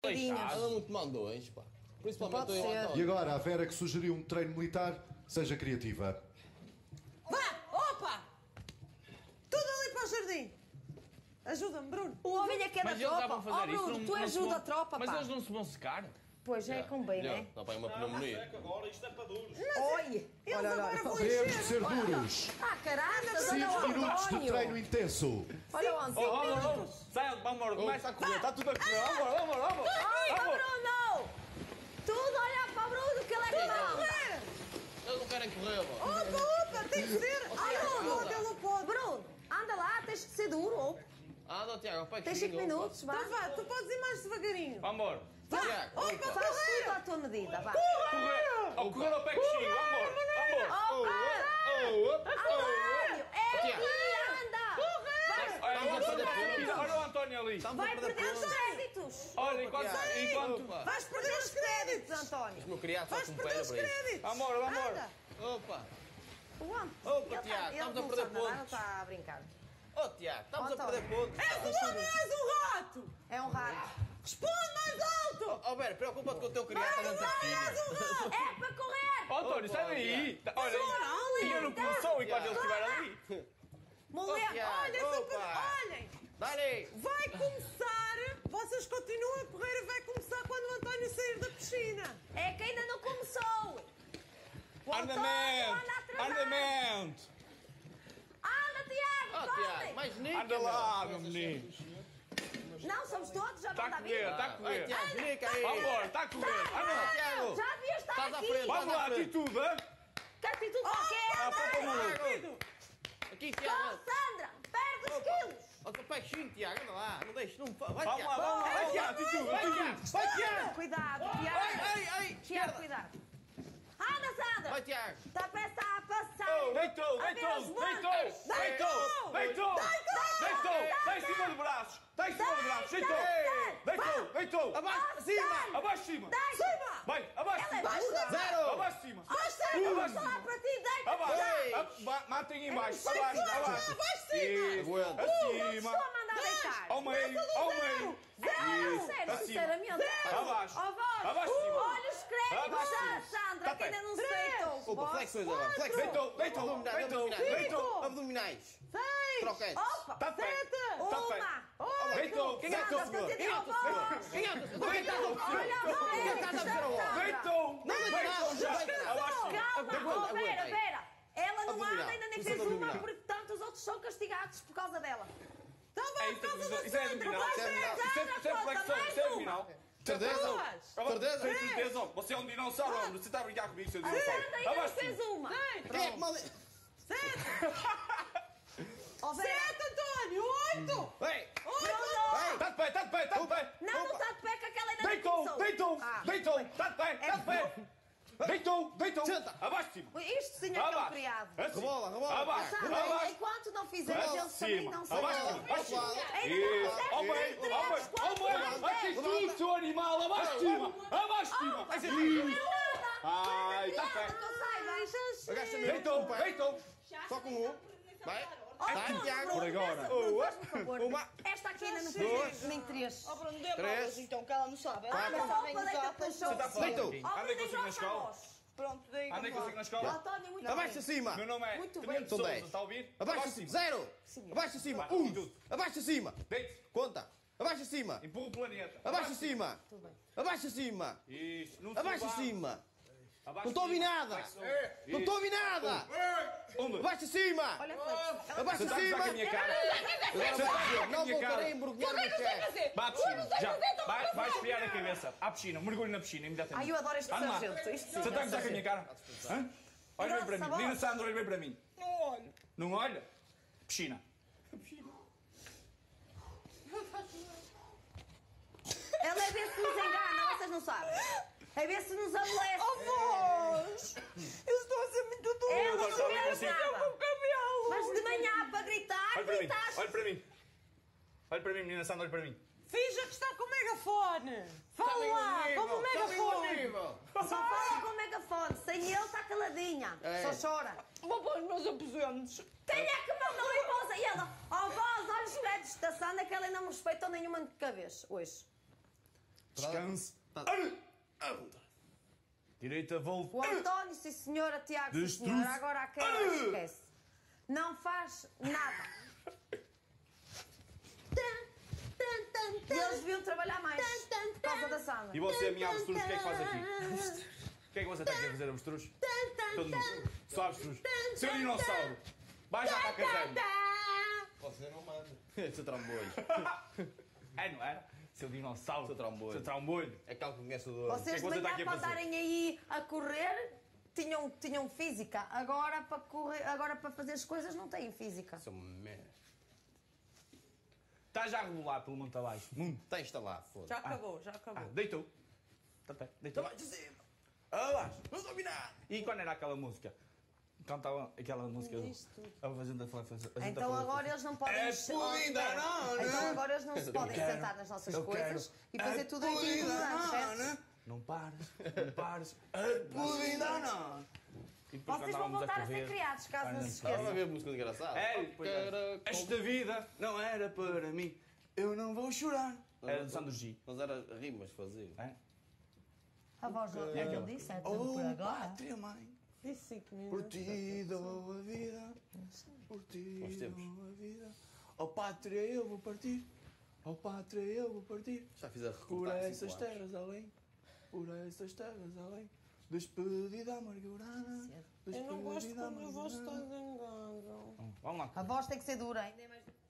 Anda muito mandões, pá. Principalmente eu e E agora, a Vera que sugeriu um treino militar, seja criativa. Vá! Opa! Tudo ali para o jardim. Ajuda-me, Bruno. O homem é que é da Mas eles já vão tropa. fazer Oh, isso. Bruno, tu ajuda a tropa, Mas pá. eles não se vão secar? Pois é, convém, né? Dá para aí uma pneumonia. Agora isto é para duros. Olha! Eles agora vão Temos de encher. ser duros. Ah, caralho! 5 minutos de treino intenso. Olha o António! Sai, vamos embora, começa a correr, está tudo a correr. Vamos. Ai, Bruno! Tudo olhar para o Bruno, que ele é que manda! Eles não querem correr, pá. Opa, tem que ser. Ai, não, ele não pode. Bruno, anda lá, tens de ser duro. Ou Anda, Tiago, pai, tens 5 minutos, vá. Então vá, tu podes ir mais devagarinho. Vamos embora. Tiago, Opa, Faz tudo à tua medida, vá. Correr ao pé coxinho, vamos embora. António, é que anda! Olha o António ali. Vai perder os créditos! Olha, enquanto... Vais perder os créditos. António! meu criado Vais só com perder pé os para isso. créditos. Vamos embora. Opa. O António! Opa, Tiago, estamos a perder Ele pontos. está a brincar. Oh, Tiago, estamos a António. perder pontos. És um homem, és um rato. É um rato. Responde mais alto. Oh, Vera, preocupa-te com o teu criado. És um rato. É para correr! António, sai daí. Olha, ainda não começou enquanto ele estiver ali. Mulher, Tiago, Olha, super. opa. Olhem. Dá-lhe. Vai começar. Vocês continuam a correr e vai começar quando o António sair da piscina. é que ainda não começou! O António anda atrasado. Andamento. Anda, Tiago, Oh, corre! Tiago, mais níquel. Anda lá, meu menino. Não, somos todos, já Está não a dá correr, vida. está a Vai, correr. Tiago, nica aí. Vamos embora, está a correr. Anda. Tiago. Já devia estar Estás à aqui! frente. Vamos lá, atitude, hein? Que atitude qualquer! Foi para o maluco. Rápido. Aqui, Oh, Tiago. Sandra, perde os quilos! Ó, teu peixinho, Tiago, anda lá. Não deixes, não... Vai, Vamos Tiago. lá, vamos lá. Vai, Tiago, atitude. Vai, Tiago. Cuidado, Ai, Tiago! ai, ai. Tiago, Esquerda. cuidado! Anda, Sandra! Vai, Tiago. Está a peça a passar! Deitou. Está em cima do braço. Está em cima do braço. Deitou. Abaixo, cima. Abaixo de cima. Cima. Vai, abaixo de Ela é cima. burra! Zero. Abaixo de cima. Eu vou falar para ti, deita! Abaixo. Matem em baixo. Abaixo. Aguenta. Estou Acima. a mandar deitar! Ao meio. Zero, sério, Acima. sinceramente! Abaixo. Ó, voz! Abaixo de cima. Olha os créditos, Abaixo. Sandra, Tá que ainda bem. não se deitou! Opa, flexões agora. Flexões. Deitou. Abdominais. Seis. Troquetes. Opa! Tá bem. Uma! Deitou. Quem é que Sandra, segura? quem é que segura? Quem é que segura? Quem é que segura? Olha, Quem é que está a ver o Sandra. Deitou. Não, Deitou já. Abaixo de cima. Calma, oh, pera! Ela não Abdominal. anda, ainda nem Isso é fez uma, abdominal. portanto os outros são castigados por causa dela. Então vai, Isso por causa da é Sandra. abdominal. Vai, Isso é Sandra. Isso é flexão. Isso é abdominal. Certeza? Duas. Certeza? Tem certeza? Você é um dinossauro, homem. Você está a brincar comigo, seu Sandra dinossauro. ainda não Abaixo de fez cima. uma. Quem é que mal... Oh, Vera. Sete, António. Oito. Ei! Oito. Está de pé, está de pé, está de pé. Não está de pé que aquela ainda não começou. Deitou. Está de pé, está de pé. Deitou. Senta. Abaixo de cima. Isto sim é que é um Abaixo. criado. Assim. Rebola. Abaixo. Sabe, Abaixo. enquanto não fizeres, Abaixo. eles também Cima. não Abaixo. sabem. Abaixo. Ainda Isso. não Ao meio. Vai ter tu, seu animal. Abaixo de cima. Abaixo de cima. Ai, está pé. Agacha mesmo. Deitou. Só com um. Vai. Vai, Tiago. Por agora. Por favor. Uma. Esta aqui ainda não Duas. fez nem três. Oh, Bruno, dê Três. bolas então, que ela não sabe. Ela Olha não só, sabe, para não deitar sabe. pelo chão. Você está falando Deitou. comigo? Andei consigo na escola? Pronto, daí. Andei consigo na O escola? António, muito Abaixo bem. acima. Meu nome é Muito Tenente bem. São Sousa, 10. está a ouvir? Abaixo acima. Zero. Abaixo acima. Vai, tudo. Abaixo acima. Deite. Conta. Abaixo acima. Empurra o planeta. Abaixo acima. Abaixo acima. Isso. Não se Abaixo levanta. acima. Abaixo Não estou a ouvir de cima. nada. Flexão. Não estou a ouvir nada. Onde? Abaixo acima. Olha, Flex. Abaixo Você está a gozar com a acima. minha cara? Não minha cara. voltarei a embrulhar no chefe. Vai à piscina. Já. Vai espiar a cabeça. À piscina. Mergulho na piscina imediatamente. Ai, eu adoro este Anda lá. sargento. Isto sim. Você está a gozar com a minha cara? Hã? Olha bem para Grossa mim. Nina voz. Sandra, olha bem para mim. Não olho. Não olha? Piscina. Ela é ver se nos engana, vocês não sabem. É ver se nos amolece. Vós! Eu estou a ser muito dura. Ela não Olha fez assim. nada. Cabelo! Mas de manhã para gritar, Olha para mim. gritaste. Olha para mim. Olha para mim, menina Sandra, olha para mim. Finja que está com o megafone. Fala lá, como o megafone. Só fala com o megafone. Sem ele está caladinha. Só chora. Vou pôr os meus aposentos. Quem é que mandou a esposa? E ela, ó voz, olha os créditos da Sandra que ela ainda não me respeitou nenhuma de cabeça hoje. Descanse. Direita, volta. O António, sim senhora, Tiago, sim Destruz. senhora. Agora aquela, esquece. Não faz nada. E eles deviam trabalhar mais por causa da Sandra. E você, minha avestruz, o que é que faz aqui? O que é que você tem que fazer, avestruz? Todo mundo. Só avestruz. Seu dinossauro. Vai já para a caserna. Você não manda. Seu trambolho. É, não é? Seu dinossauro. Seu trambolho. Seu trambolho. É que ele conhece o dono. Vocês que é que de você está manhã aqui a para fazer? andarem aí a correr tinham física. Agora para correr, agora para fazer as coisas não têm física. Seu merda. Está já a rebolar pelo monte abaixo. Está instalado, foda-se. Já acabou, já acabou. Deitou. Tá bem, deitou. Abaixo. Não soube nada. E quando era aquela música? Cantava aquela música do... A gente a fazer... Então agora eles não podem... É pudim da nana. Então agora eles não se podem quero. sentar nas nossas Eu coisas e quero. fazer É tudo em pudim 20 da anos, nana. certo? Não pares. É pudim da nana. E depois Vocês vão cantávamos voltar a ser correr. criados, caso não se Estava a esqueçam. ver música engraçada. É, depois esta vida não era para mim. Eu não vou chorar. Era do Sandro G. Mas era rimas fazer. É? A voz não disse, é tudo por Oh, agora. pátria, mãe. Disse 5 Por minutos. ti dou a vida. Por ti Bons tempos. dou a vida. Ó pátria, eu vou partir. Ó pátria, eu vou partir. Já fiz a Por recortar essas 5 anos. terras além. Por essas terras além. Despedida amargurada. Eu não gosto Despedida quando a voz está amargurada. zangada. Vamos lá. A voz tem que ser dura, ainda é mais...